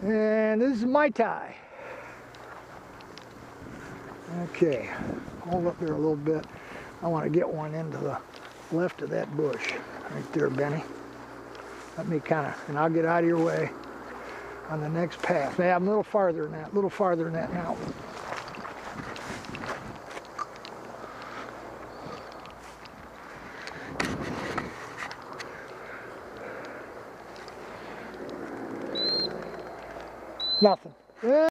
And this is Mai Tai. Okay, hold up there a little bit. I want to get one into the left of that bush. Right there, Benny. Let me kind of, and I'll get out of your way on the next path. Yeah, I'm a little farther than that, now. Nothing.